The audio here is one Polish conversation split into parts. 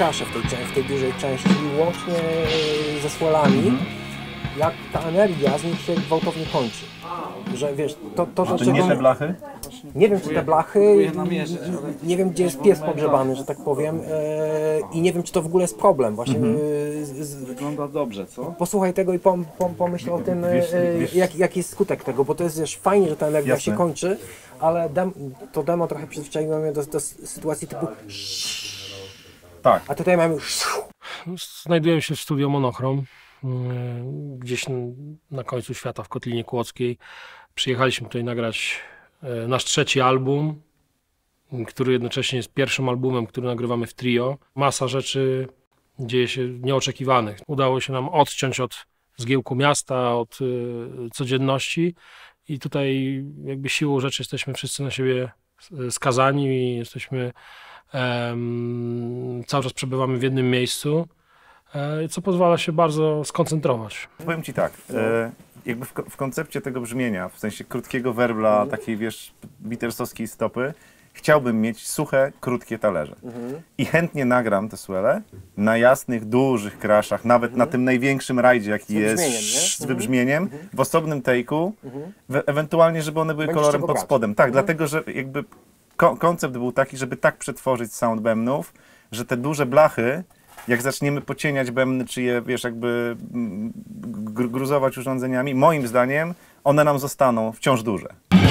krasze w tej dużej części, łącznie ze słolami, jak ta energia z nich się gwałtownie kończy. Że wiesz, to nie te blachy? Nie wiem, czy te blachy, nie wiem, gdzie jest pies pogrzebany, że tak powiem, i nie wiem, czy to w ogóle jest problem. Właśnie Wygląda dobrze, co? posłuchaj tego i pomyśl o tym, jaki jest skutek tego, bo to jest wiesz, fajnie, że ta energia się kończy, ale to demo trochę przyzwyczaiło mnie do sytuacji typu tak. A tutaj mamy Znajdujemy się w studio Monochrom, gdzieś na końcu świata w Kotlinie Kłodzkiej. Przyjechaliśmy tutaj nagrać nasz trzeci album, który jednocześnie jest pierwszym albumem, który nagrywamy w trio. Masa rzeczy dzieje się nieoczekiwanych. Udało się nam odciąć od zgiełku miasta, od codzienności i tutaj jakby siłą rzeczy jesteśmy wszyscy na siebie skazani i jesteśmy cały czas przebywamy w jednym miejscu, co pozwala się bardzo skoncentrować. Powiem Ci tak, jakby w koncepcie tego brzmienia, w sensie krótkiego werbla, takiej wiesz, bitersowskiej stopy, chciałbym mieć suche, krótkie talerze. I chętnie nagram te suele na jasnych, dużych crashach, nawet na tym największym rajdzie, jaki jest, z wybrzmieniem, w osobnym take'u, ewentualnie, żeby one były kolorem pod spodem. Tak, dlatego, że jakby koncept był taki, żeby tak przetworzyć sound bębnów, że te duże blachy, jak zaczniemy pocieniać bębny, czy je, wiesz, jakby gruzować urządzeniami, moim zdaniem one nam zostaną wciąż duże.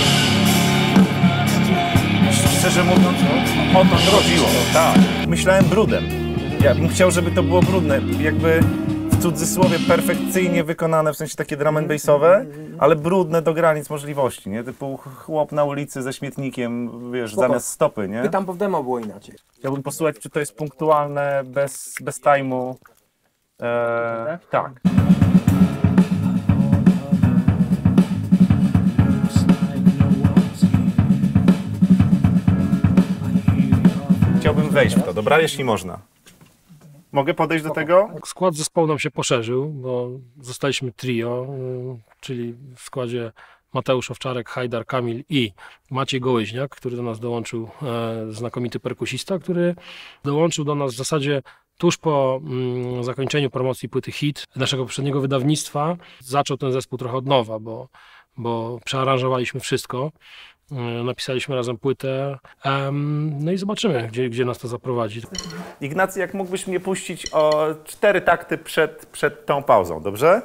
Szczerze mówiąc, o to chodziło. Tak. Myślałem brudem. Ja bym chciał, żeby to było brudne, jakby w cudzysłowie perfekcyjnie wykonane, w sensie takie drum and bassowe, ale brudne do granic możliwości, nie? Typu chłop na ulicy ze śmietnikiem, wiesz, zamiast stopy, nie? tam w demo było inaczej. Chciałbym posłuchać, czy to jest punktualne, bez time'u. Tak. Chciałbym wejść w to, dobra? Jeśli można. Mogę podejść do tego? Skład zespołu nam się poszerzył, bo zostaliśmy trio, czyli w składzie Mateusz Owczarek, Hajdar, Kamil i Maciej Gołyźniak, który do nas dołączył, znakomity perkusista, który dołączył do nas w zasadzie tuż po zakończeniu promocji płyty Hit naszego poprzedniego wydawnictwa. Zaczął ten zespół trochę od nowa, bo przearanżowaliśmy wszystko. Napisaliśmy razem płytę, no i zobaczymy, gdzie nas to zaprowadzi. Ignacy, jak mógłbyś mnie puścić o 4 takty przed tą pauzą, dobrze?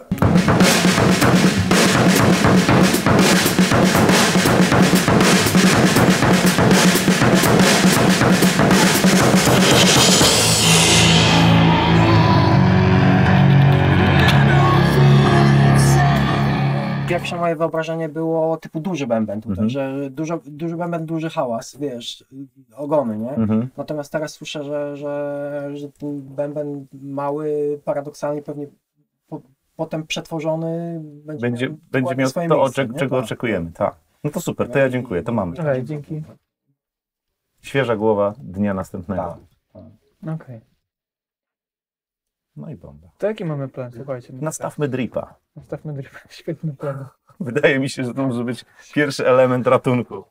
Pierwsze moje wyobrażenie było typu duży bęben tutaj, że duży bęben, duży hałas, wiesz, ogony, nie? Natomiast teraz słyszę, że ten bęben mały, paradoksalnie pewnie potem przetworzony będzie miał to, miejsce, czego oczekujemy, tak. No to super, to ja dziękuję, to mamy. Okej, dzięki. Świeża głowa dnia następnego. Okej. No i bomba. To jaki mamy plan? Słuchajcie. Nastawmy dripa. Nastawmy dripę. Świetny plan. Wydaje mi się, że to może być pierwszy element ratunku.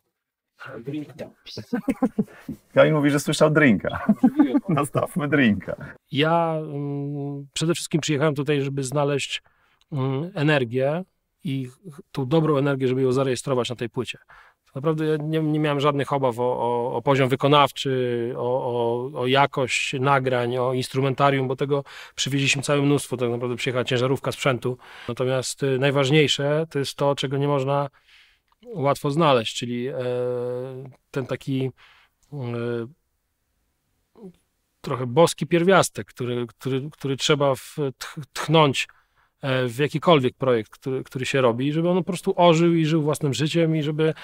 Kamil mówi, że słyszał drinka. Nastawmy drinka. Ja przede wszystkim przyjechałem tutaj, żeby znaleźć energię i tą dobrą energię, żeby ją zarejestrować na tej płycie. Naprawdę ja nie miałem żadnych obaw o poziom wykonawczy, o jakość nagrań, o instrumentarium, bo tego przywieźliśmy całe mnóstwo, tak naprawdę przyjechała ciężarówka sprzętu. Natomiast najważniejsze to jest to, czego nie można łatwo znaleźć, czyli ten taki trochę boski pierwiastek, który trzeba tchnąć w jakikolwiek projekt, który się robi, żeby on po prostu ożył i żył własnym życiem i żeby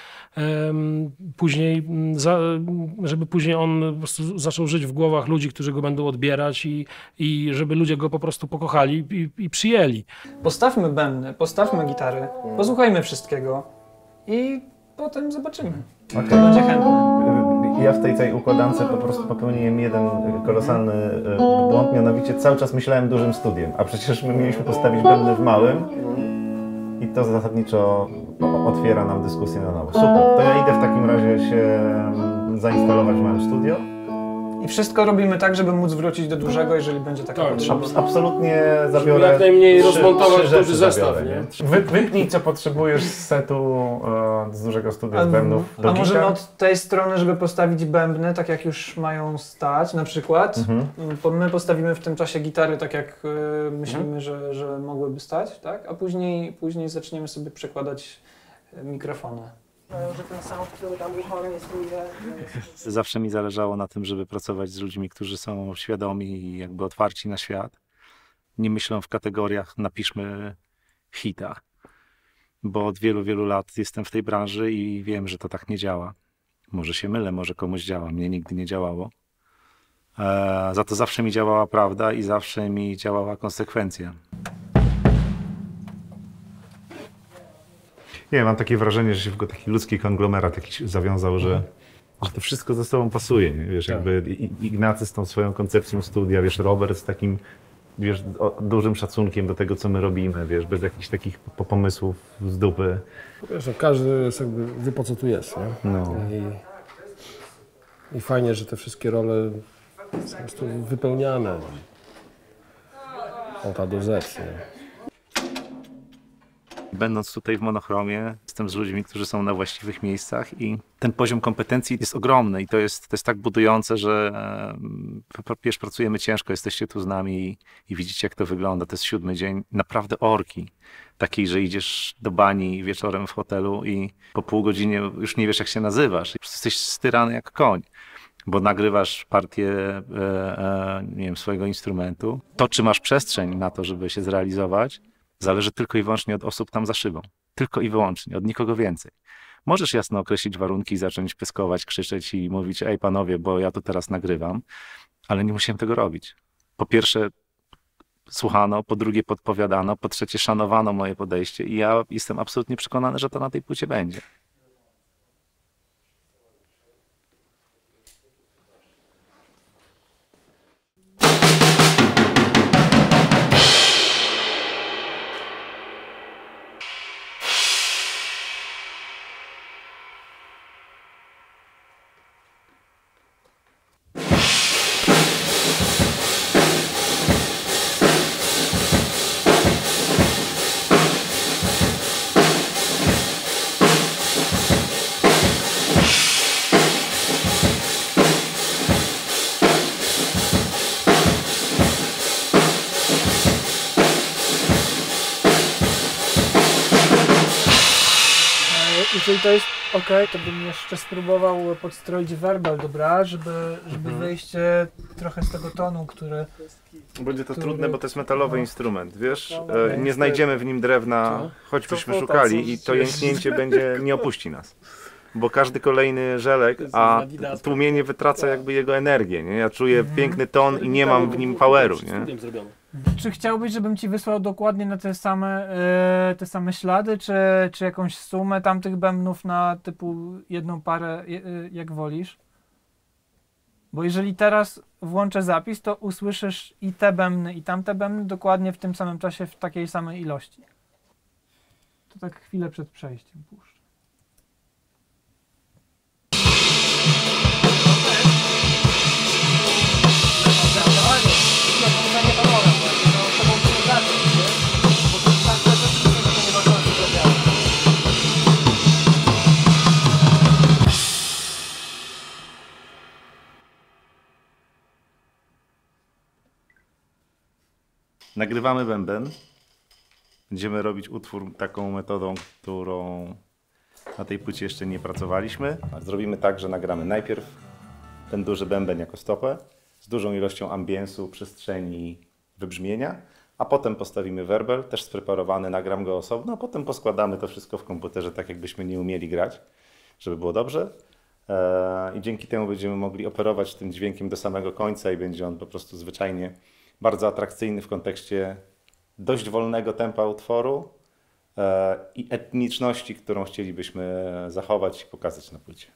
później on po prostu zaczął żyć w głowach ludzi, którzy go będą odbierać i żeby ludzie go po prostu pokochali i przyjęli. Postawmy bębny, postawmy gitary, posłuchajmy wszystkiego i potem zobaczymy. Kto będzie chętny. Ja w tej całej układance po prostu popełniłem jeden kolosalny błąd, mianowicie cały czas myślałem dużym studiem, a przecież my mieliśmy postawić bębny w małym i to zasadniczo otwiera nam dyskusję na nowo. Super, to ja idę w takim razie się zainstalować w małym studio I wszystko robimy tak, żeby móc wrócić do dużego, jeżeli będzie taka potrzeba. Absolutnie zabiorę. Jak najmniej rozmontować duży zestaw, nie? Wypnij, co potrzebujesz z setu z dużego studia z bębnów. A możemy od tej strony, żeby postawić bębny, tak jak już mają stać, na przykład. My postawimy w tym czasie gitary, tak jak myślimy, że mogłyby stać, tak? A później zaczniemy sobie przekładać mikrofony. Że ten sound, który tam harmonizuje. Zawsze mi zależało na tym, żeby pracować z ludźmi, którzy są świadomi i jakby otwarci na świat. Nie myślą w kategoriach napiszmy hita, bo od wielu, wielu lat jestem w tej branży i wiem, że to tak nie działa. Może się mylę, może komuś działa, mnie nigdy nie działało. Za to zawsze mi działała prawda i zawsze mi działała konsekwencja. Nie, mam takie wrażenie, że się w taki ludzki konglomerat jakiś zawiązał, że to wszystko ze sobą pasuje. Nie? Wiesz, jakby Ignacy z tą swoją koncepcją studia, wiesz, Robert z takim, wiesz, dużym szacunkiem do tego, co my robimy, wiesz, bez jakichś takich pomysłów z dupy. Wiesz, no, każdy jest jakby wie, po co tu jest, nie? No. I fajnie, że te wszystkie role są po prostu wypełniane od A do Z, nie? Będąc tutaj w Monochromie, jestem z ludźmi, którzy są na właściwych miejscach i ten poziom kompetencji jest ogromny i to jest tak budujące, że wiesz, pracujemy ciężko, jesteście tu z nami i widzicie, jak to wygląda. To jest 7. dzień naprawdę orki, takiej, że idziesz do bani wieczorem w hotelu i po pół godzinie już nie wiesz, jak się nazywasz. Jesteś styrany jak koń, bo nagrywasz partię nie wiem, swojego instrumentu. To, czy masz przestrzeń na to, żeby się zrealizować, zależy tylko i wyłącznie od osób tam za szybą. Tylko i wyłącznie, od nikogo więcej. Możesz jasno określić warunki, zacząć pyskować, krzyczeć i mówić: ej panowie, bo ja tu teraz nagrywam, ale nie musiałem tego robić. Po pierwsze słuchano, po drugie podpowiadano, po trzecie szanowano moje podejście i ja jestem absolutnie przekonany, że to na tej płycie będzie. Jeżeli to jest ok, to bym jeszcze spróbował podstroić werbel, dobra, żeby wyjść trochę z tego tonu, który... Będzie to trudne, bo to jest metalowy instrument, wiesz? Nie znajdziemy w nim drewna, choćbyśmy szukali i to jęknięcie nie opuści nas. Bo każdy kolejny żelek, a tłumienie wytraca jakby jego energię, nie? Ja czuję piękny ton i nie mam w nim poweru, nie? Czy chciałbyś, żebym ci wysłał dokładnie na te same ślady, czy jakąś sumę tamtych bębnów na typu jedną parę, jak wolisz? Bo jeżeli teraz włączę zapis, to usłyszysz i te bębny, i tamte bębny dokładnie w tym samym czasie, w takiej samej ilości. To tak chwilę przed przejściem puszczę. Nagrywamy bęben. Będziemy robić utwór taką metodą, którą na tej płycie jeszcze nie pracowaliśmy. Zrobimy tak, że nagramy najpierw ten duży bęben jako stopę z dużą ilością ambiensu, przestrzeni, wybrzmienia, a potem postawimy werbel, też spreparowany, nagram go osobno, a potem poskładamy to wszystko w komputerze tak, jakbyśmy nie umieli grać, żeby było dobrze. I dzięki temu będziemy mogli operować tym dźwiękiem do samego końca i będzie on po prostu zwyczajnie bardzo atrakcyjny w kontekście dość wolnego tempa utworu i etniczności, którą chcielibyśmy zachować i pokazać na płycie.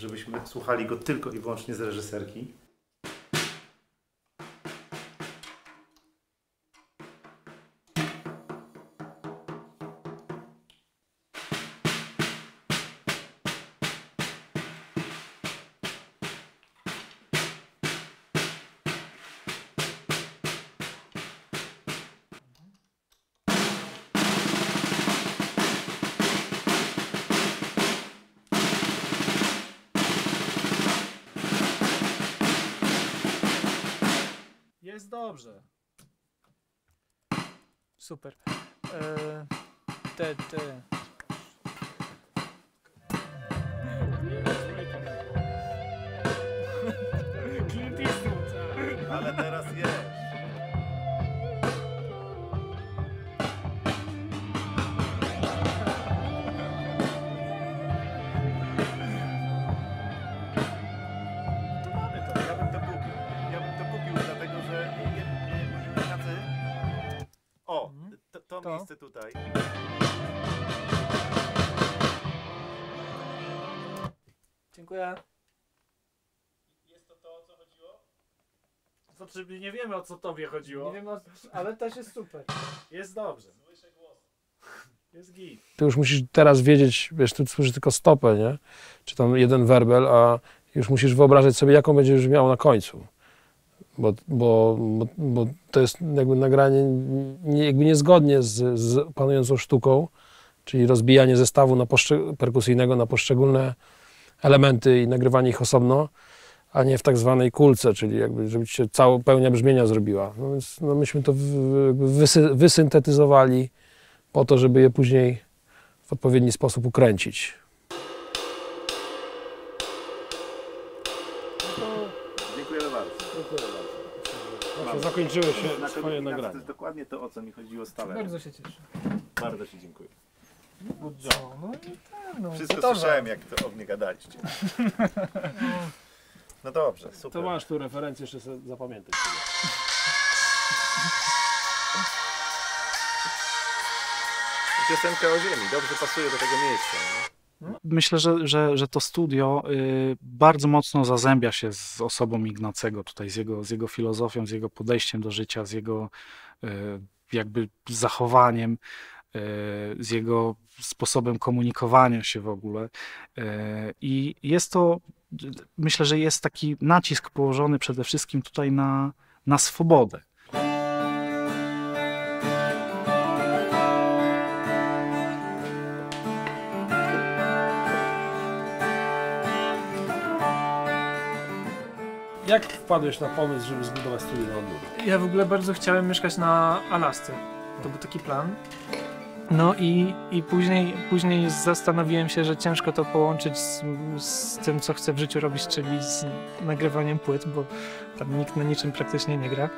żebyśmy słuchali go tylko i wyłącznie z reżyserki. Jest dobrze. Super. Clint Eastwood. Ale teraz jest. Ja bym to kupił, dlatego że to miejsce tutaj. Dziękuję. Jest to, o co chodziło? Znaczy, nie wiemy, o co tobie chodziło. Nie wiem, ale też jest super. Jest dobrze. Słyszę głos. Jest git. Ty już musisz teraz wiedzieć, wiesz, tu słyszysz tylko stopę, nie? Czy tam jeden werbel, a już musisz wyobrażać sobie, jaką będzie już miał na końcu. Bo to jest jakby nagranie jakby niezgodnie z panującą sztuką, czyli rozbijanie zestawu perkusyjnego na poszczególne elementy i nagrywanie ich osobno, a nie w tak zwanej kulce, czyli jakby, żeby się cała pełnia brzmienia zrobiła. No więc myśmy to wysyntetyzowali po to, żeby je później w odpowiedni sposób ukręcić. Dziękujemy bardzo. Zakończyły się swoje To nagranie. jest dokładnie to, o co mi chodziło z talerzem. Bardzo się cieszę. Bardzo Ci dziękuję. No, Wszystko gotowe. słyszałem, jak to o mnie gadaliście. No dobrze, super. To masz tu referencję, jeszcze sobie zapamiętaj sobie. Piosenka o ziemi, dobrze pasuje do tego miejsca. Nie? Myślę, że to studio bardzo mocno zazębia się z osobą Ignacego tutaj, z jego filozofią, z jego podejściem do życia, z jego jakby zachowaniem, z jego sposobem komunikowania się w ogóle. I jest to, myślę, że jest taki nacisk położony przede wszystkim tutaj na swobodę. Jak wpadłeś na pomysł, żeby zbudować studio na odludzie? Ja w ogóle bardzo chciałem mieszkać na Alasce. To był taki plan. No i później zastanowiłem się, że ciężko to połączyć z tym, co chcę w życiu robić, czyli z nagrywaniem płyt, bo tam nikt na niczym praktycznie nie gra.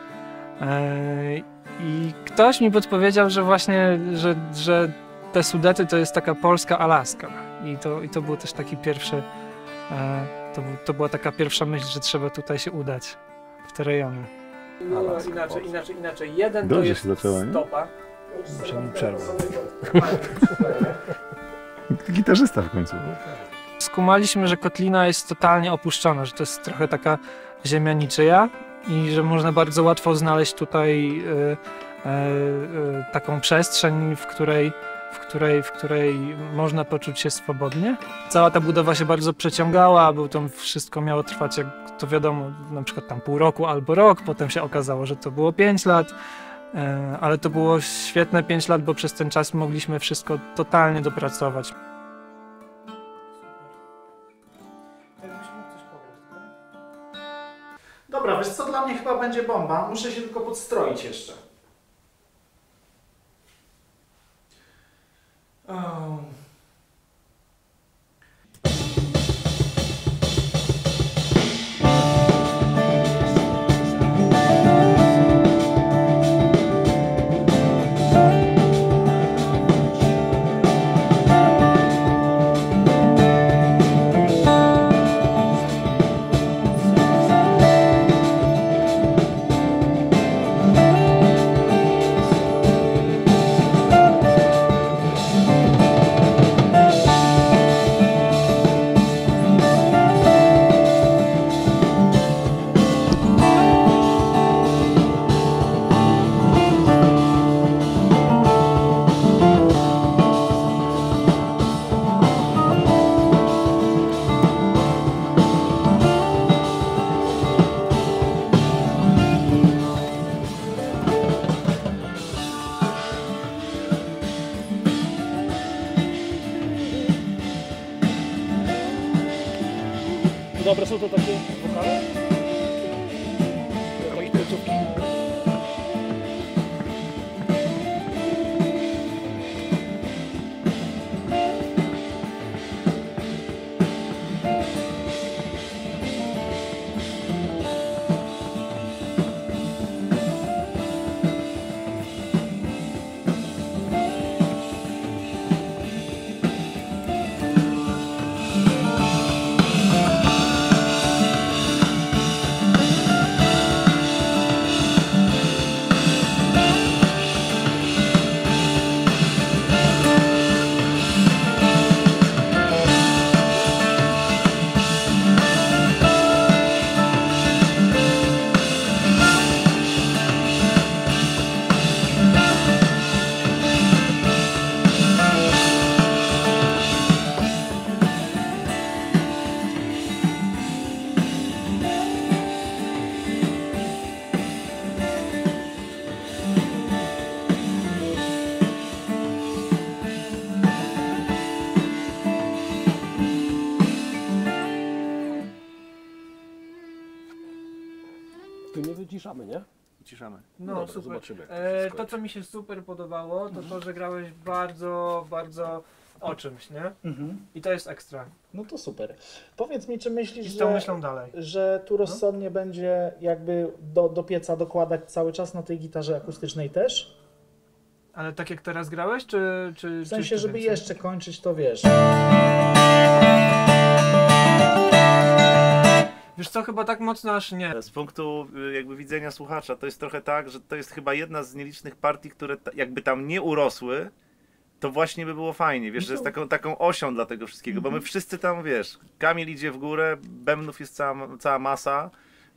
I ktoś mi podpowiedział, że właśnie, że te Sudety to jest taka polska Alaska. I to był też taki pierwszy... To była taka pierwsza myśl, że trzeba tutaj się udać, w te rejony. No, inaczej. Jeden Dobrze to jest się zaczęło, nie? stopa. Muszę mi przerwać. Gitarzysta w końcu. Skumaliśmy, że kotlina jest totalnie opuszczona, że to jest trochę taka ziemia niczyja i że można bardzo łatwo znaleźć tutaj taką przestrzeń, w której można poczuć się swobodnie. Cała ta budowa się bardzo przeciągała, bo to wszystko miało trwać, jak to wiadomo, na przykład tam pół roku albo rok, potem się okazało, że to było 5 lat, ale to było świetne 5 lat, bo przez ten czas mogliśmy wszystko totalnie dopracować. Dobra, wiesz co, dla mnie chyba będzie bomba. Muszę się tylko podstroić jeszcze. są to takie wokale? Takie końcówki. Tu nie wyciszamy, nie? Ciszamy. No Dobra, super. zobaczymy. To co mi się super podobało, to że grałeś bardzo, bardzo o czymś, nie? I to jest ekstra. No to super. Powiedz mi, czy myślisz, I z tą myślą dalej. że tu rozsądnie będzie jakby do pieca dokładać cały czas na tej gitarze akustycznej też? Ale tak jak teraz grałeś, czy W sensie, czy żeby więcej? jeszcze kończyć, to wiesz. Wiesz co, chyba tak mocno aż nie. Z punktu jakby widzenia słuchacza to jest trochę tak, że to jest chyba jedna z nielicznych partii, które jakby tam nie urosły, to właśnie by było fajnie, wiesz, że jest taką osią dla tego wszystkiego, bo my wszyscy tam, wiesz, Kamil idzie w górę, bębnów jest cała masa,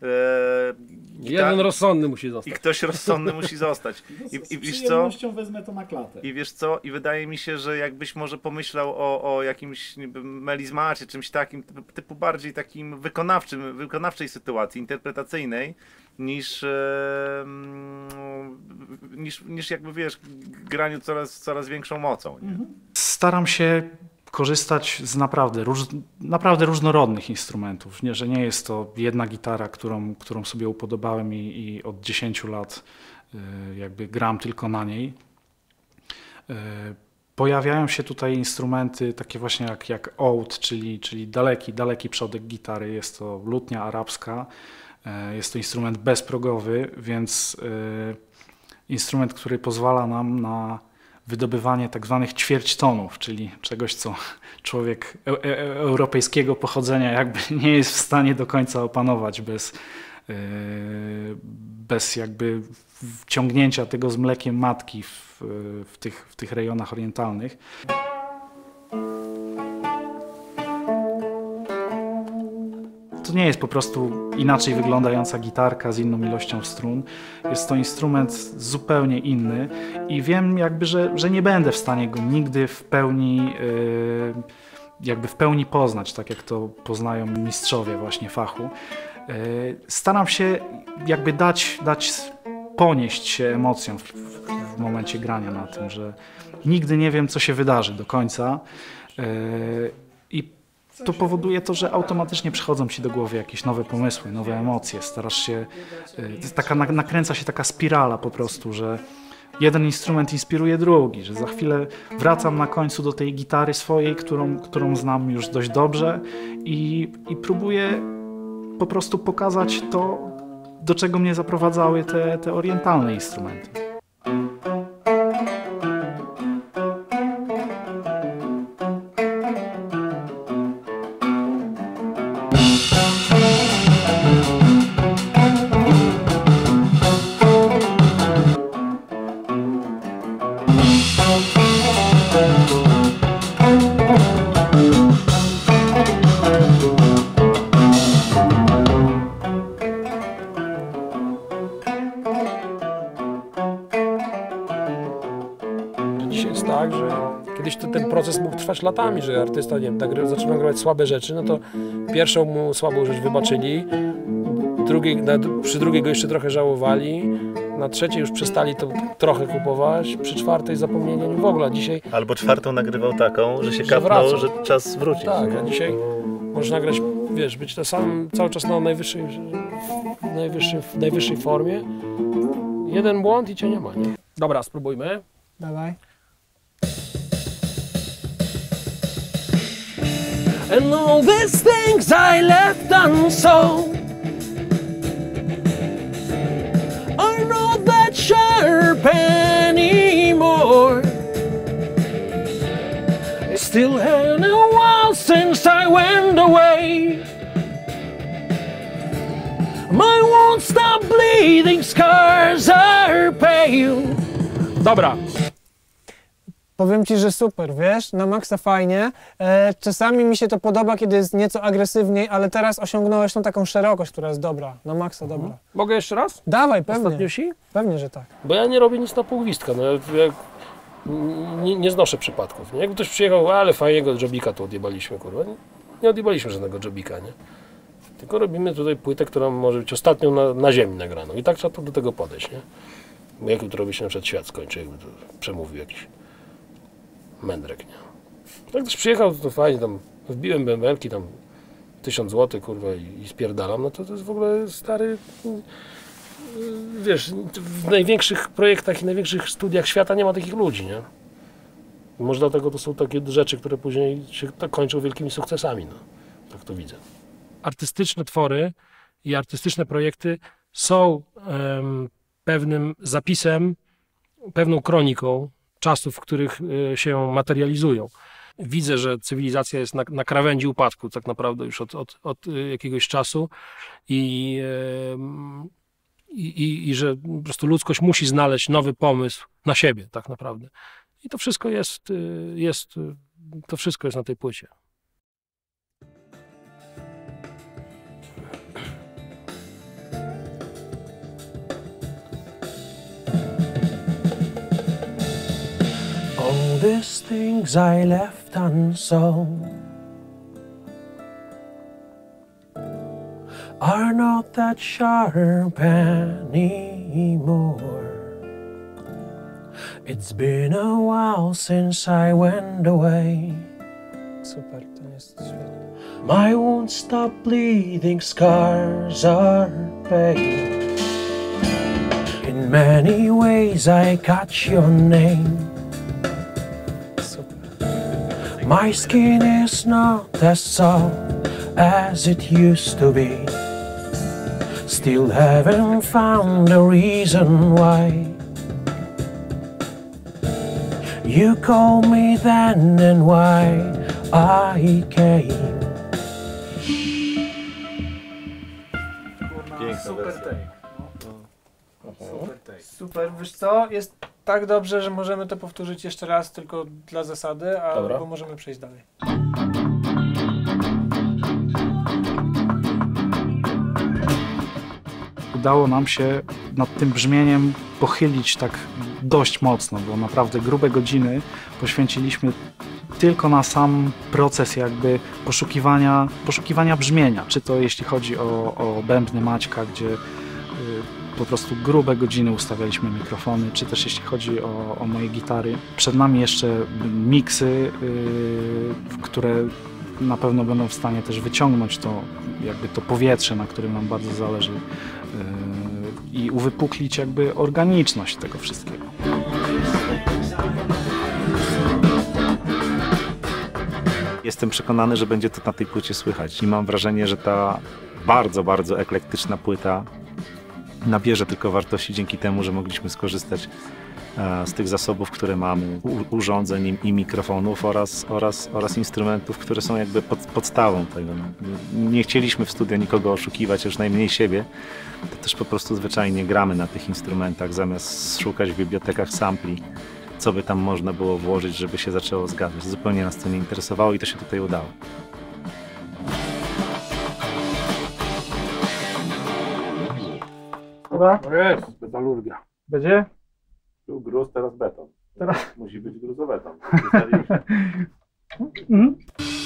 Jeden rozsądny musi zostać. i ktoś rozsądny musi zostać. I wiesz co? przyjemnością wezmę to na klatę. I wiesz co? I wydaje mi się, że jakbyś może pomyślał o jakimś niby melizmacie, czymś takim, typu bardziej takim wykonawczej sytuacji, interpretacyjnej, niż jakby wiesz, graniu coraz większą mocą. Nie? Staram się korzystać z naprawdę różnorodnych instrumentów. Że nie jest to jedna gitara, którą sobie upodobałem i od 10 lat jakby gram tylko na niej. Pojawiają się tutaj instrumenty takie właśnie jak oud, czyli daleki przodek gitary. Jest to lutnia arabska. Jest to instrument bezprogowy, więc instrument, który pozwala nam na wydobywanie tak zwanych ćwierćtonów, czyli czegoś, co człowiek europejskiego pochodzenia jakby nie jest w stanie do końca opanować bez jakby wciągnięcia tego z mlekiem matki w tych rejonach orientalnych. To nie jest po prostu inaczej wyglądająca gitarka z inną ilością strun. Jest to instrument zupełnie inny i wiem jakby, że nie będę w stanie go nigdy w pełni poznać, tak jak to poznają mistrzowie właśnie fachu. Staram się jakby ponieść się emocjom w momencie grania na tym, że nigdy nie wiem, co się wydarzy do końca. I to powoduje to, że automatycznie przychodzą ci do głowy jakieś nowe pomysły, nowe emocje. Starasz się, nakręca się taka spirala po prostu, że jeden instrument inspiruje drugi, że za chwilę wracam na końcu do tej gitary swojej, którą znam już dość dobrze i próbuję po prostu pokazać to, do czego mnie zaprowadzały te orientalne instrumenty. Dzisiaj jest tak, że kiedyś ten proces mógł trwać latami, że artysta, nie wiem, zaczyna grać słabe rzeczy, no to pierwszą mu słabą rzecz wybaczyli, przy drugiej go jeszcze trochę żałowali, na trzeciej już przestali to trochę kupować, przy czwartej zapomnieli w ogóle. Dzisiaj Albo czwartą nagrywał taką, że się kapnął, że czas wrócić. tak, a dzisiaj możesz nagrać wiesz, być cały czas na najwyższej formie. Jeden błąd i cię nie ma, nie? Dobra, spróbujmy. Dawaj. And all these things I left unsold are not that sharp anymore. It's still been a while since I went away. My won't stop bleeding, scars are pale. Dobra. Powiem ci, że super, wiesz, na maksa fajnie. Czasami mi się to podoba, kiedy jest nieco agresywniej, ale teraz osiągnąłeś tą taką szerokość, która jest dobra, na maksa dobra. Mogę jeszcze raz? Dawaj, pewnie. Ostatnio si? Pewnie, że tak. Bo ja nie robię nic na pół gwizdka, no nie znoszę przypadków. Nie? Jak ktoś przyjechał, ale fajnego jobika tu odjebaliśmy, kurwa. Nie odjebaliśmy żadnego jobika, nie? Tylko robimy tutaj płytę, która może być ostatnią na ziemi nagraną. I tak trzeba to do tego podejść, nie? Bo jak jutro by się na przykład świat skończył, jakby to przemówił jakiś mędrek, nie? Jak ktoś przyjechał, to fajnie, tam wbiłem bębenki, tam 1000 zł, kurwa, i spierdalam, no to jest w ogóle stary, wiesz, w największych projektach i największych studiach świata nie ma takich ludzi, nie? Może dlatego to są takie rzeczy, które później się kończą wielkimi sukcesami, no. Tak to widzę. Artystyczne twory i artystyczne projekty są pewnym zapisem, pewną kroniką czasów, w których się materializują. Widzę, że cywilizacja jest na krawędzi upadku tak naprawdę już od jakiegoś czasu i że po prostu ludzkość musi znaleźć nowy pomysł na siebie tak naprawdę. I to wszystko to wszystko jest na tej płycie. All these things I left unsold are not that sharp anymore. It's been a while since I went away. Super, to jest świetne. My won't stop bleeding, scars are pale. In many ways I got your name. My skin is not as soft as it used to be. Still haven't found a reason why. You called me then and why I came. Super take. Super take. Super, wiesz co, jest tak dobrze, że możemy to powtórzyć jeszcze raz tylko dla zasady, albo możemy przejść dalej. Udało nam się nad tym brzmieniem pochylić tak dość mocno, bo naprawdę grube godziny poświęciliśmy tylko na sam proces jakby poszukiwania brzmienia. Czy to jeśli chodzi o bębny Maćka, gdzie po prostu grube godziny ustawialiśmy mikrofony, czy też jeśli chodzi o moje gitary. Przed nami jeszcze miksy, które na pewno będą w stanie też wyciągnąć to powietrze, na którym nam bardzo zależy i uwypuklić jakby organiczność tego wszystkiego. Jestem przekonany, że będzie to na tej płycie słychać i mam wrażenie, że ta bardzo, bardzo eklektyczna płyta nabierze tylko wartości dzięki temu, że mogliśmy skorzystać z tych zasobów, które mamy, urządzeń i mikrofonów oraz instrumentów, które są jakby podstawą tego. Nie chcieliśmy w studio nikogo oszukiwać, już najmniej siebie. To też po prostu zwyczajnie gramy na tych instrumentach, zamiast szukać w bibliotekach sampli, co by tam można było włożyć, żeby się zaczęło zgadzać. Zupełnie nas to nie interesowało i to się tutaj udało. Dobra? Jest, metalurgia. Będzie? Tu gruz, teraz beton. Teraz... Musi być gruzobeton.